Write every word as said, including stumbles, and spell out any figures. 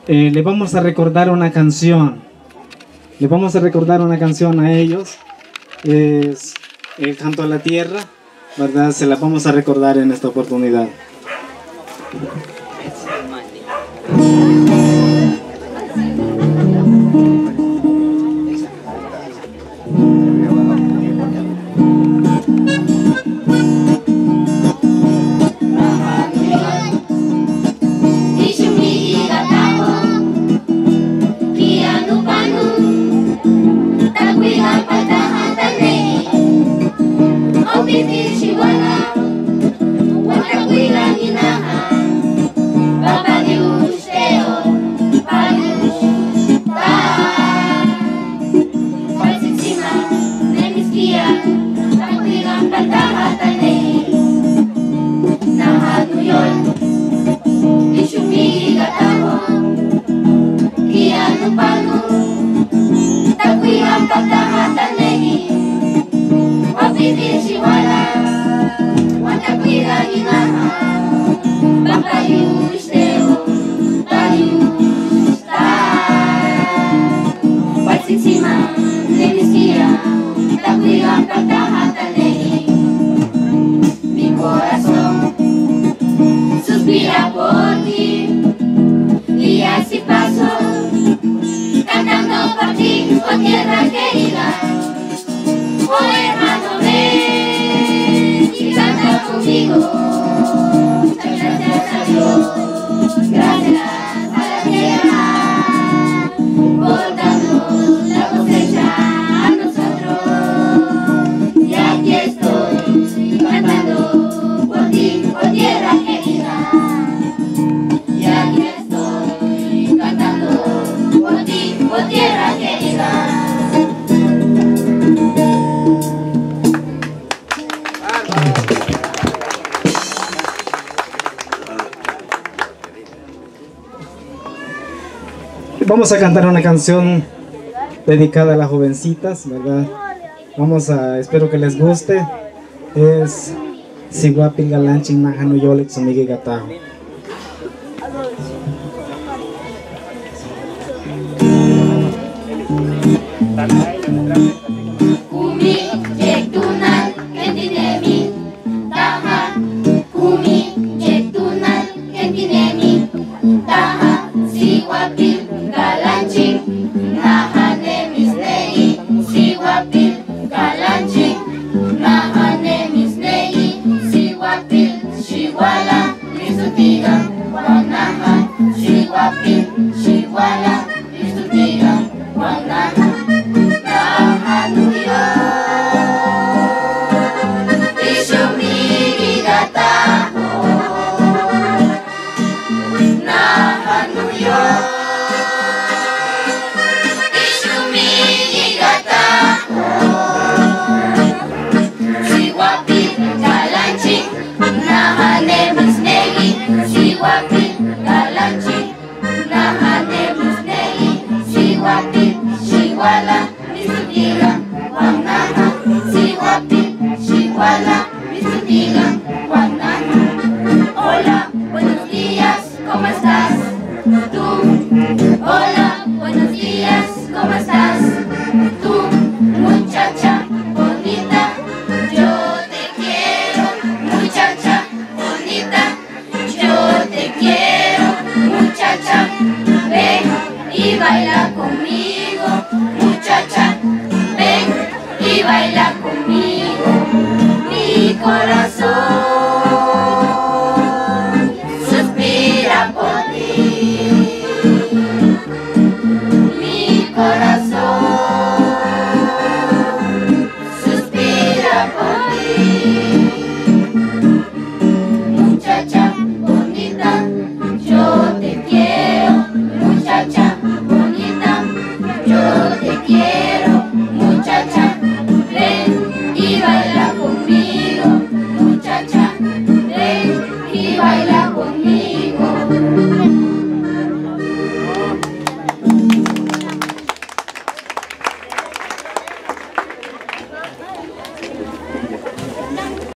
eh, le vamos a recordar una canción. Le vamos a recordar una canción a ellos. Es el Canto a la Tierra, ¿verdad? Se la vamos a recordar en esta oportunidad. Suspira por ti y así paso, cantando por ti, oh tierra querida. Oh hermano, ven y canta conmigo. Muchas gracias a Dios, gracias a la tierra por darnos la cosecha a nosotros. Y aquí estoy cantando por ti, oh tierra querida. Y aquí estoy cantando por ti, oh tierra querida. Vamos a cantar una canción dedicada a las jovencitas, ¿verdad? Vamos a, espero que les guste. Es Siguapil Galanchin Najanu Yolik Sumigi Gatajo. Kumi jektunan kentinemi taha, kumi jektunan kentinemi taha, Siguapil Galanchin nahane misnei, Siguapil Galanchin nahane misnei, Siguapil Shiwala lisutiga wanaha, Siguapil Shiwala lisutiga wanaha. Shiwala lisutiga wanaha, Siguapil Shiwala lisutiga wanaha. Hola, buenos días, ¿cómo estás? Tú. Hola, buenos días, ¿cómo estás? Tú, muchacha bonita, yo te quiero, muchacha bonita, yo te quiero, muchacha, ven y baila conmigo, muchacha, ven y baila